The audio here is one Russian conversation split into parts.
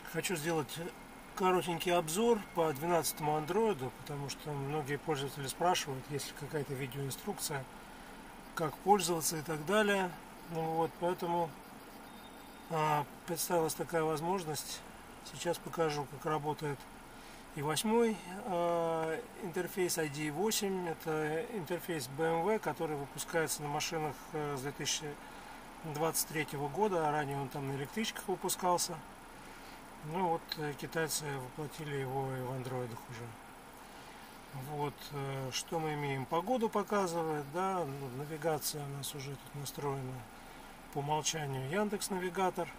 Хочу сделать коротенький обзор по 12-му андроиду, потому что многие пользователи спрашивают, есть ли какая-то видеоинструкция, как пользоваться и так далее. Поэтому представилась такая возможность. Сейчас покажу, как работает и 8-й интерфейс IDE 8. Это интерфейс BMW, который выпускается на машинах с 2023 года. Ранее он там на электричках выпускался. Китайцы воплотили его и в андроидах уже. Что мы имеем? Погоду показывает, да, навигация у нас уже тут настроена по умолчанию Яндекс.Навигатор.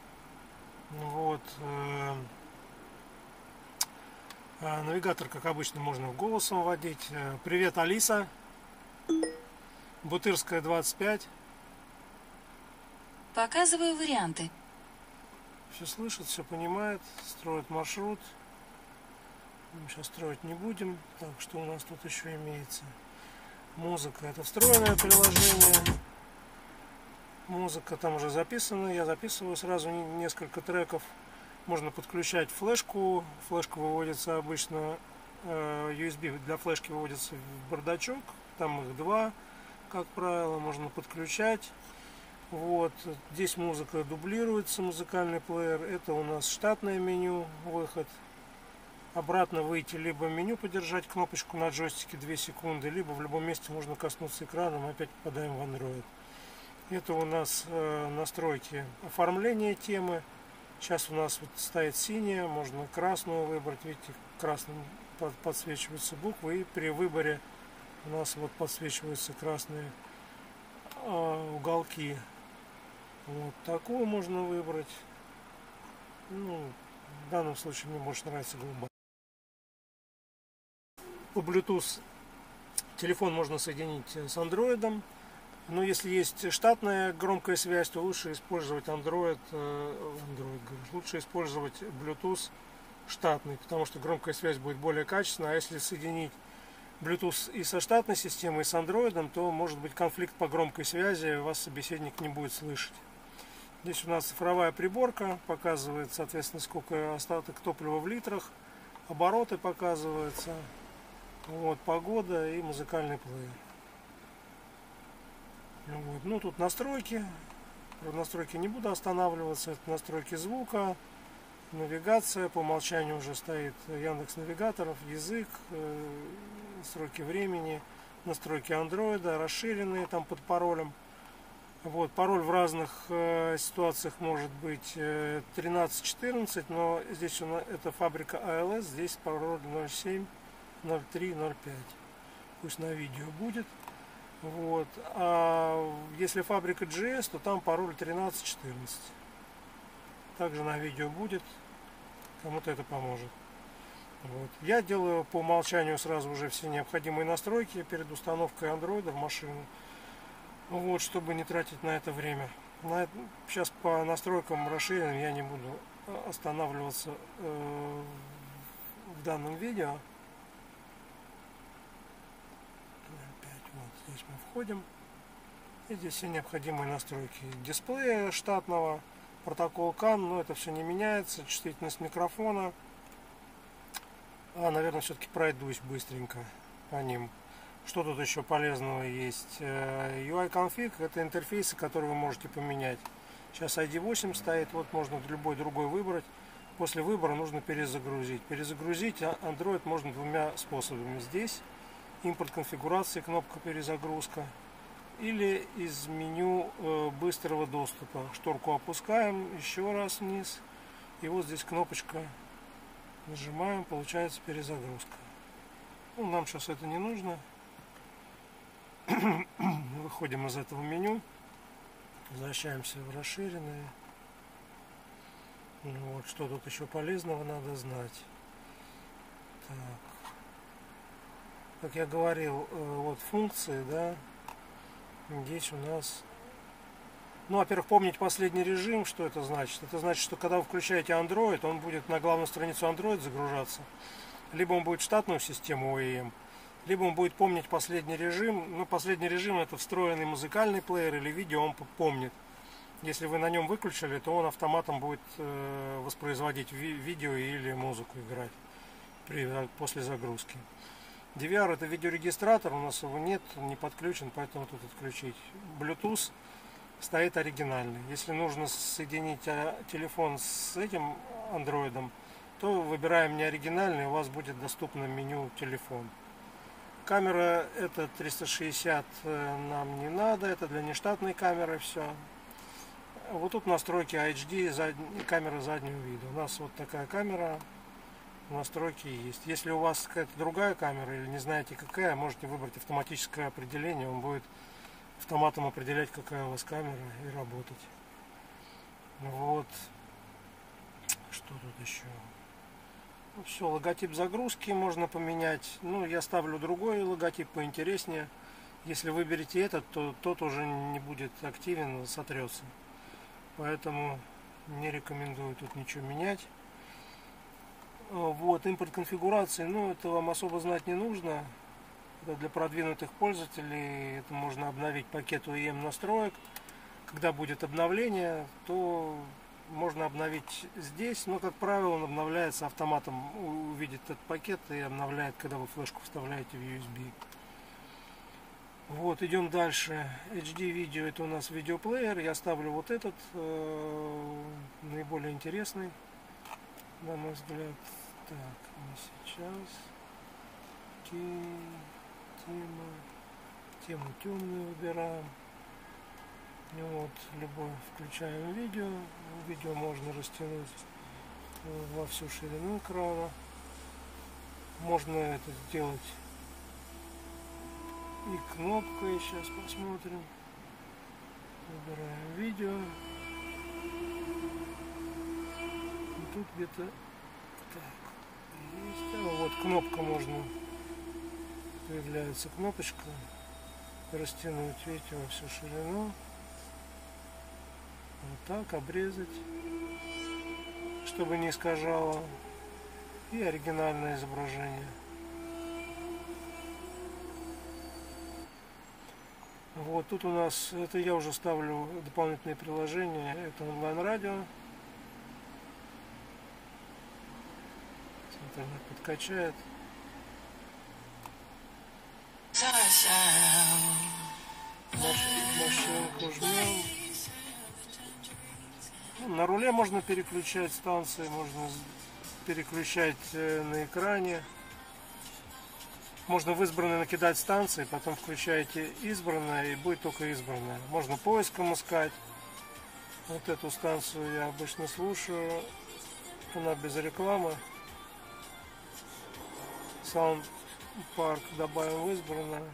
Навигатор, как обычно, можно голосом вводить. Привет, Алиса. Бутырская, 25. Показываю варианты. Все слышит, все понимает, строит маршрут. Мы сейчас строить не будем. Так, что у нас тут еще имеется? Музыка. Это встроенное приложение. Музыка там уже записана. Я записываю сразу несколько треков. Можно подключать флешку. Флешка выводится обычно, USB для флешки выводится в бардачок. Там их два, как правило. Можно подключать. Здесь музыка дублируется, музыкальный плеер. Это у нас штатное меню, выход. Обратно выйти, либо меню подержать кнопочку на джойстике 2 секунды, либо в любом месте можно коснуться экрана, мы опять попадаем в Android. Это у нас настройки оформления темы. Сейчас у нас стоит синяя, можно красную выбрать. Видите, красным подсвечиваются буквы, и при выборе у нас подсвечиваются красные уголки. Такую можно выбрать. В данном случае мне больше нравится голубая. По Bluetooth телефон можно соединить с Android. Но если есть штатная громкая связь, то лучше использовать лучше использовать Bluetooth штатный, потому что громкая связь будет более качественная. А если соединить Bluetooth и со штатной системой, и с Android, то может быть конфликт по громкой связи, вас собеседник не будет слышать. Здесь у нас цифровая приборка, показывает, соответственно, сколько остаток топлива в литрах, обороты показываются, погода и музыкальный плеер. Тут настройки. Про настройки не буду останавливаться. Это настройки звука, навигация. По умолчанию уже стоит Яндекс.Навигаторов, язык, настройки времени, настройки андроида, расширенные там под паролем. Пароль в разных ситуациях может быть 13-14, но здесь это фабрика ALS, здесь пароль 07, 03, 05. Пусть на видео будет. А если фабрика GS, то там пароль 13-14. Также на видео будет, кому-то это поможет. Я делаю по умолчанию сразу уже все необходимые настройки перед установкой Android в машину. Чтобы не тратить на это время. Сейчас по настройкам расширенным я не буду останавливаться в данном видео. Здесь мы входим. И здесь все необходимые настройки дисплея штатного, протокол CAN, но это все не меняется. Чувствительность микрофона. Наверное, все-таки пройдусь быстренько по ним. Что тут еще полезного есть? UI config — это интерфейсы, которые вы можете поменять. Сейчас IDE 8 стоит, можно любой другой выбрать. После выбора нужно перезагрузить. Перезагрузить Android можно двумя способами. Здесь импорт конфигурации, кнопка перезагрузка. Или из меню быстрого доступа. Шторку опускаем еще раз вниз. И здесь кнопочка. Нажимаем, получается перезагрузка. Нам сейчас это не нужно. Выходим из этого меню, возвращаемся в расширенные. Что тут еще полезного надо знать. Так. Как я говорил, функции, да, здесь у нас, во-первых, помнить последний режим. Что это значит? Это значит, что когда вы включаете Android, он будет на главную страницу Android загружаться, либо он будет в штатную систему OEM, либо он будет помнить последний режим. Последний режим — это встроенный музыкальный плеер или видео, он помнит. Если вы на нем выключили, то он автоматом будет воспроизводить видео или музыку играть после загрузки. DVR — это видеорегистратор, у нас его нет, не подключен, поэтому тут отключить. Bluetooth стоит оригинальный. Если нужно соединить телефон с этим андроидом, то выбираем не оригинальный, у вас будет доступно меню телефон. Камера это 360 нам не надо, это для нештатной камеры все. Вот тут настройки HD, камера заднего вида. У нас вот такая камера, настройки есть. Если у вас какая-то другая камера или не знаете какая, можете выбрать автоматическое определение, он будет автоматом определять, какая у вас камера, и работать. Вот. Что тут еще? Ну, все, логотип загрузки можно поменять. Ну, я ставлю другой логотип поинтереснее. Если выберете этот, то тот уже не будет активен, сотрется. Поэтому не рекомендую тут ничего менять. Вот, импорт конфигурации, ну, это вам особо знать не нужно. Это для продвинутых пользователей. Это можно обновить пакет OEM настроек. Когда будет обновление, то можно обновить здесь, но, как правило, он обновляется автоматом, увидит этот пакет и обновляет, когда вы флешку вставляете в USB. Вот, идем дальше. HD видео — это у нас видеоплеер. Я ставлю вот этот, наиболее интересный, на мой взгляд. Так, мы сейчас тему темную выбираем. Вот, любой включаем видео. Видео можно растянуть во всю ширину экрана. Можно это сделать и кнопкой. Сейчас посмотрим. Выбираем видео. И тут где-то так есть. А вот кнопка, можно, появляется кнопочка, растянуть, видите, во всю ширину. Вот так, обрезать, чтобы не искажало, и оригинальное изображение. Вот тут у нас, это я уже ставлю дополнительные приложения, это онлайн-радио. Интернет подкачает. Машинку жмем. На руле можно переключать станции, можно переключать на экране. Можно в избранное накидать станции, потом включаете избранное, и будет только избранное. Можно поиском искать. Вот эту станцию я обычно слушаю. Она без рекламы. Sound Park добавим в избранное.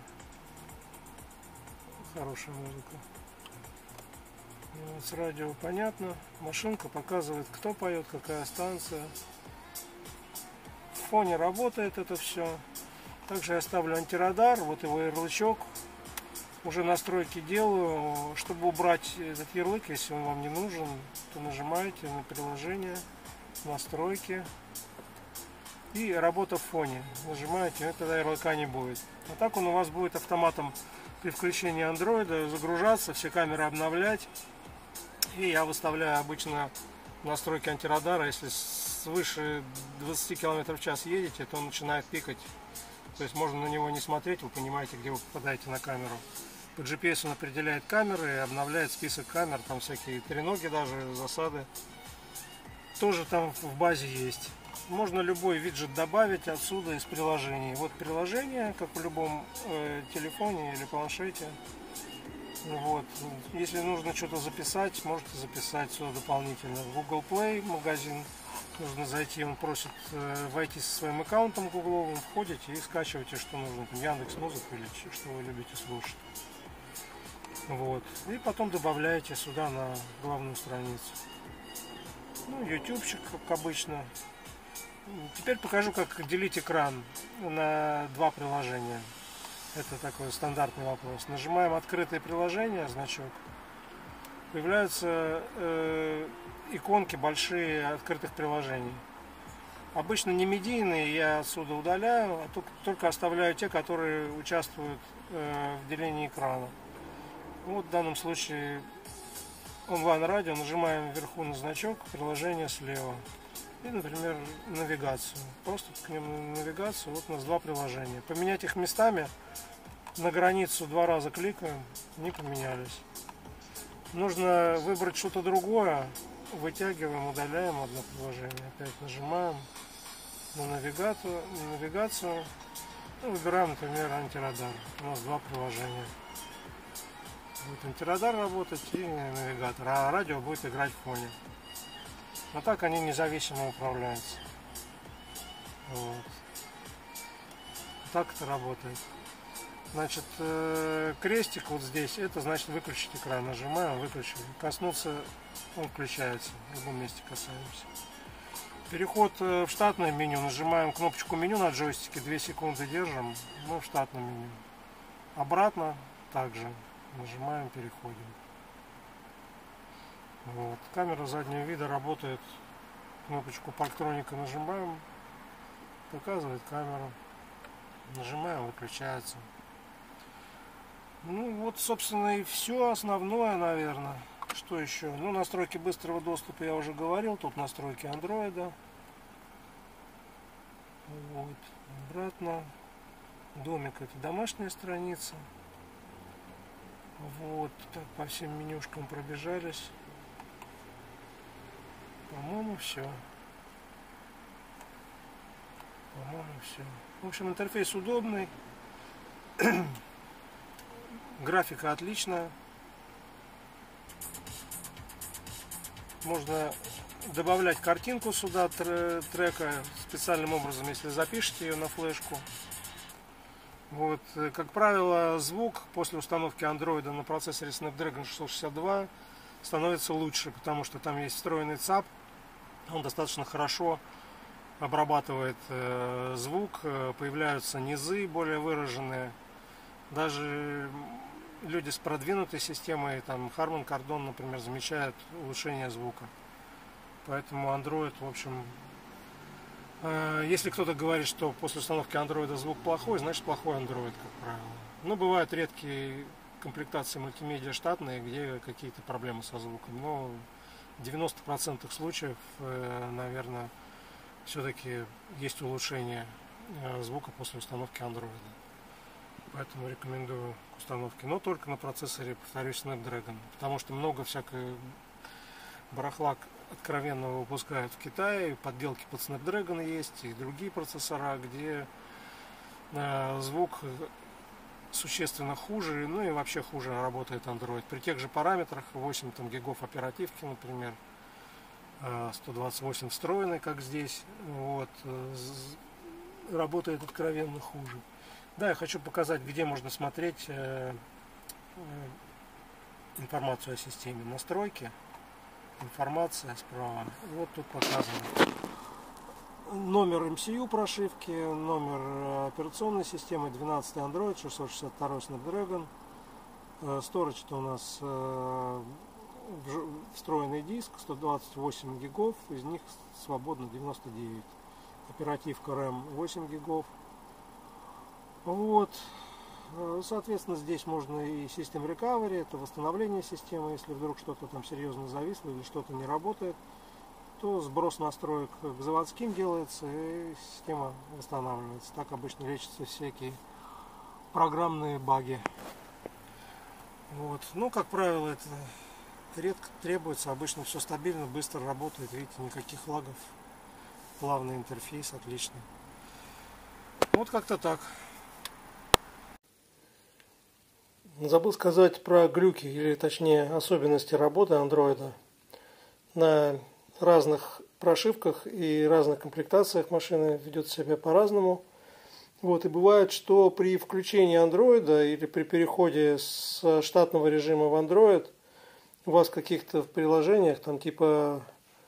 Хорошая музыка. С радио понятно. Машинка показывает, кто поет, какая станция. В фоне работает это все. Также я ставлю антирадар, вот его ярлычок. Уже настройки делаю. Чтобы убрать этот ярлык, если он вам не нужен, то нажимаете на приложение, настройки. И работа в фоне. Нажимаете, и тогда ярлыка не будет. А так он у вас будет автоматом при включении андроида загружаться, все камеры обновлять. И я выставляю обычно настройки антирадара. Если свыше 20 км в час едете, то он начинает пикать. То есть можно на него не смотреть, вы понимаете, где вы попадаете на камеру. По GPS он определяет камеры и обновляет список камер, там всякие треноги даже, засады. Тоже там в базе есть. Можно любой виджет добавить отсюда из приложений. Вот приложение, как в любом телефоне или планшете. Вот. Если нужно что-то записать, можете записать сюда дополнительно. В Google Play магазин нужно зайти, он просит войти со своим аккаунтом гугловым, входите и скачиваете, что нужно, Яндекс.Музыку или что вы любите слушать. Вот. И потом добавляете сюда на главную страницу. Ну, ютубчик, как обычно. Теперь покажу, как делить экран на два приложения. Это такой стандартный вопрос. Нажимаем открытое приложение, значок. Появляются иконки большие открытых приложений. Обычно не медийные я отсюда удаляю, а только оставляю те, которые участвуют в делении экрана. Вот в данном случае онлайн-радио, нажимаем вверху на значок, приложение слева. И, например, навигацию. Просто ткнем на навигацию. Вот у нас два приложения. Поменять их местами. На границу 2 раза кликаем, не поменялись. Нужно выбрать что-то другое. Вытягиваем, удаляем одно приложение. Опять нажимаем на навигацию. Ну, выбираем, например, антирадар. У нас два приложения. Будет антирадар работать и навигатор. А радио будет играть в фоне. Но так они независимо управляются. Вот. Так это работает. Значит, крестик вот здесь, это значит выключить экран. Нажимаем, выключили. Коснуться, он включается. В любом месте касаемся. Переход в штатное меню. Нажимаем кнопочку меню на джойстике, 2 секунды держим. Мы в штатном меню. Обратно также нажимаем, переходим. Вот. Камера заднего вида работает. Кнопочку парктроника нажимаем, показывает камеру. Нажимаем, выключается. Ну вот, собственно, и все основное, наверное. Что еще? Ну, настройки быстрого доступа я уже говорил. Тут настройки андроида. Вот. Обратно. Домик — это домашняя страница. Вот. Так, по всем менюшкам пробежались. По-моему, все. В общем, интерфейс удобный. Графика отличная. Можно добавлять картинку сюда, трека, специальным образом, если запишете ее на флешку. Вот. Как правило, звук после установки андроида на процессоре Snapdragon 662 становится лучше, потому что там есть встроенный ЦАП. Он достаточно хорошо обрабатывает звук, появляются низы более выраженные. Даже люди с продвинутой системой, там Harman Kardon, например, замечают улучшение звука. Поэтому Android, в общем, если кто-то говорит, что после установки Android звук плохой, значит плохой Android, как правило. Но бывают редкие комплектации мультимедиа штатные, где какие-то проблемы со звуком. Но в 90% случаев, наверное, все-таки есть улучшение звука после установки Android. Поэтому рекомендую к установке. Но только на процессоре, повторюсь, Snapdragon. Потому что много всякой барахла откровенного выпускают в Китае. Подделки под Snapdragon есть и другие процессора, где звук существенно хуже, ну и вообще хуже работает Android. При тех же параметрах, 8 там, гигов оперативки, например, 128 встроенный, как здесь, вот, работает откровенно хуже. Да, я хочу показать, где можно смотреть информацию о системе. Настройки, информация справа. Вот тут показано номер MCU прошивки, номер операционной системы, 12 Android, 662 Snapdragon. Storage это у нас встроенный диск, 128 гигов, из них свободно 99. Оперативка RAM 8 гигов. Вот, соответственно, здесь можно и System Recovery, это восстановление системы, если вдруг что-то там серьезно зависло или что-то не работает, то сброс настроек к заводским делается и система восстанавливается. Так обычно лечатся всякие программные баги. Вот. Ну, как правило, это редко требуется, обычно все стабильно, быстро работает, видите, никаких лагов, плавный интерфейс, отличный. Вот как-то так. Забыл сказать про глюки, или точнее особенности работы андроида. На разных прошивках и разных комплектациях машины ведет себя по-разному. Вот, и бывает, что при включении андроида или при переходе с штатного режима в Android у вас в каких-то приложениях, там типа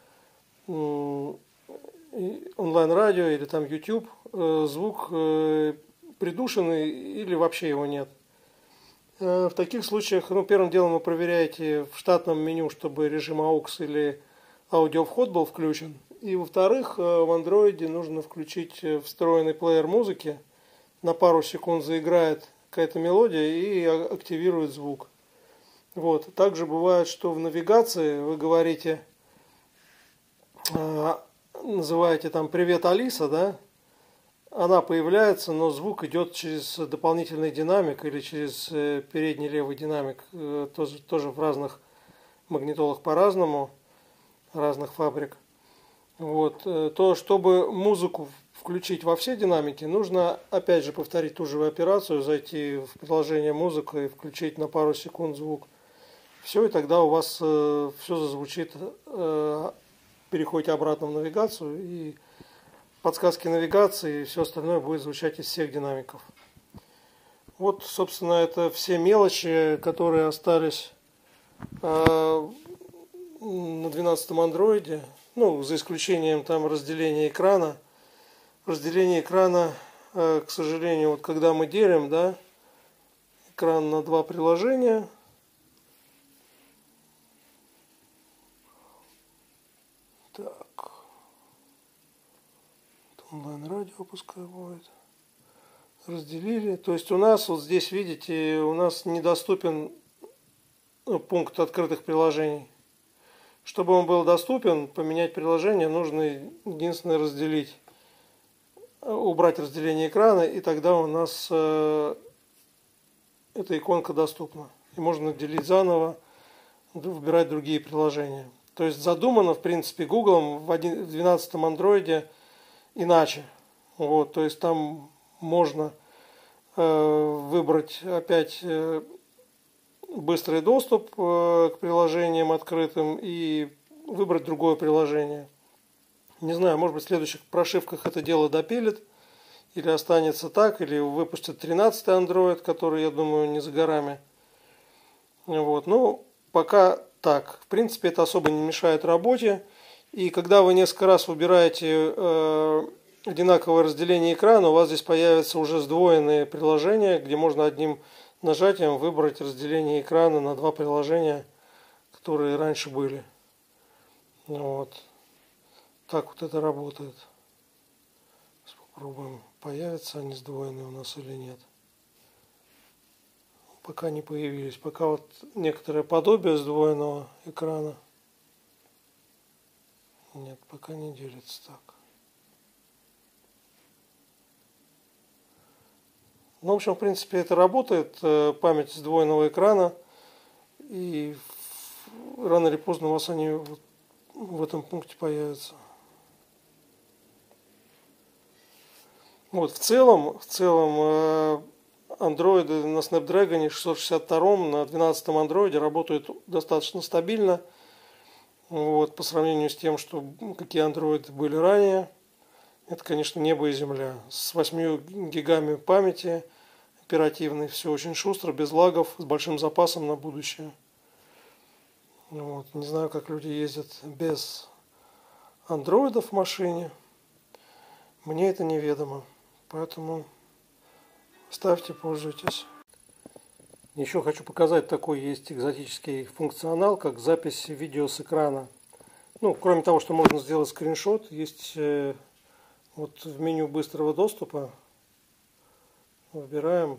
онлайн-радио или там YouTube, звук придушенный или вообще его нет. В таких случаях, первым делом вы проверяете в штатном меню, чтобы режим AUX или аудиовход был включен. И во-вторых, в андроиде нужно включить встроенный плеер музыки. На пару секунд заиграет какая-то мелодия и активирует звук. Вот. Также бывает, что в навигации вы говорите, называете там «Привет, Алиса», да? Она появляется, но звук идет через дополнительный динамик или через передний левый динамик. Тоже в разных магнитолах по-разному, разных фабрик. Вот. То, чтобы музыку включить во все динамики, нужно опять же повторить ту же операцию, зайти в приложение «Музыка» и включить на пару секунд звук. Все, и тогда у вас все зазвучит, переходите обратно в навигацию, и подсказки навигации и все остальное будет звучать из всех динамиков. Вот, собственно, это все мелочи, которые остались на 12-м андроиде. Ну, за исключением там разделения экрана. Разделение экрана, к сожалению, вот когда мы делим, да, экран на два приложения. Так. Онлайн-радио пускай будет. Разделили. То есть у нас вот здесь, видите, у нас недоступен пункт открытых приложений. Чтобы он был доступен, поменять приложение, нужно единственное разделить. Убрать разделение экрана, и тогда у нас эта иконка доступна. И можно делить заново, выбирать другие приложения. То есть задумано, в принципе, Google в 12-м андроиде иначе. Вот, то есть там можно выбрать опять быстрый доступ к приложениям открытым и выбрать другое приложение. Не знаю, может быть, в следующих прошивках это дело допилит, или останется так, или выпустят 13-й Android, который, я думаю, не за горами. Вот. Ну, пока так. В принципе, это особо не мешает работе. И когда вы несколько раз выбираете одинаковое разделение экрана, у вас здесь появятся уже сдвоенные приложения, где можно одним нажатием выбрать разделение экрана на два приложения, которые раньше были. Вот. Так вот это работает. Попробуем, появятся они сдвоенные у нас или нет. Пока не появились. Пока вот некоторое подобие сдвоенного экрана. Нет, пока не делится так. Ну, в общем, в принципе, это работает. Память сдвоенного экрана. И рано или поздно у вас они вот в этом пункте появятся. Вот, в целом андроиды на Snapdragon 662 на 12-м андроиде работают достаточно стабильно. Вот, по сравнению с тем, что какие андроиды были ранее. Это, конечно, небо и земля. С 8 гигами памяти оперативной, все очень шустро, без лагов, с большим запасом на будущее. Вот. Не знаю, как люди ездят без андроидов в машине. Мне это неведомо. Поэтому ставьте, пользуйтесь. Еще хочу показать, такой есть экзотический функционал, как запись видео с экрана. Ну, кроме того, что можно сделать скриншот, есть вот в меню быстрого доступа. Выбираем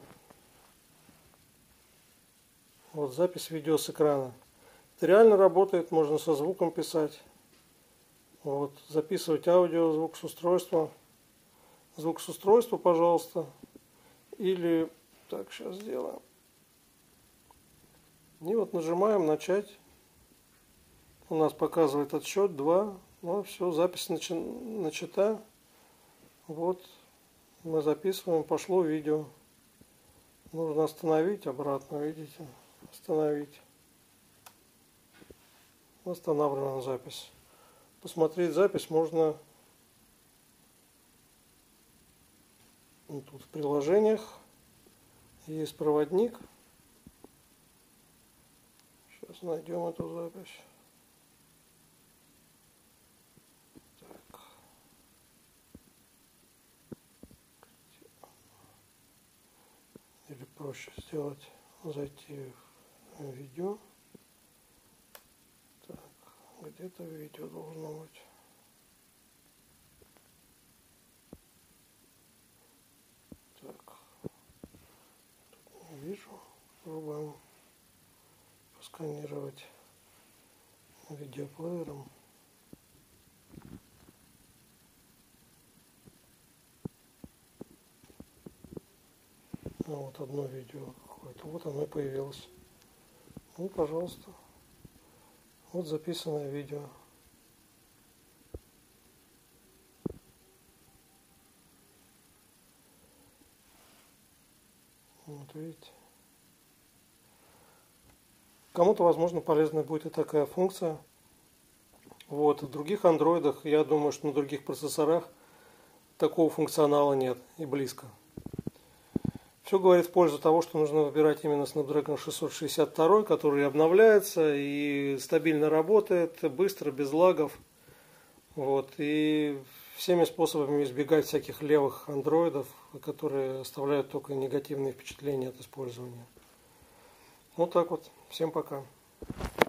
вот запись видео с экрана. Это реально работает, можно со звуком писать. Вот, записывать аудио, звук с устройства. Звук с устройства, пожалуйста. Или, так, сейчас сделаем. И вот нажимаем начать. У нас показывает отсчет 2. Ну, все, запись начата. Вот, мы записываем, пошло видео. Нужно остановить обратно, видите? Остановить. Останавливаем запись. Посмотреть запись можно тут в приложениях. Есть проводник. Сейчас найдем эту запись. Так. Или проще сделать, зайти в видео. Так, где-то видео должно быть. Так, тут не вижу. Пробуем просканировать видеоплеером. Вот одно видео какое-то. Вот оно и появилось. Ну, пожалуйста. Вот записанное видео. Вот видите. Кому-то, возможно, полезна будет и такая функция. Вот. В других андроидах, я думаю, что на других процессорах такого функционала нет и близко. Все говорит в пользу того, что нужно выбирать именно Snapdragon 662, который обновляется и стабильно работает, быстро, без лагов. Вот. И всеми способами избегать всяких левых андроидов, которые оставляют только негативные впечатления от использования. Вот так вот. Всем пока.